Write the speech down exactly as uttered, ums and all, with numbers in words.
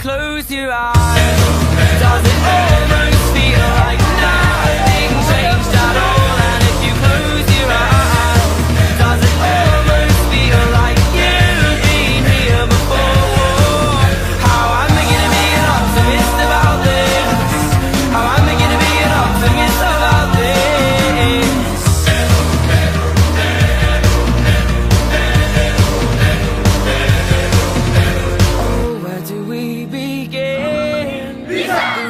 close your eyes, does it almost feel like nothing changed at all? And if you close your eyes, does it almost feel like you've been here before? How am I gonna be an optimist about this? How am I gonna be an optimist about this? Oh, where do we begin?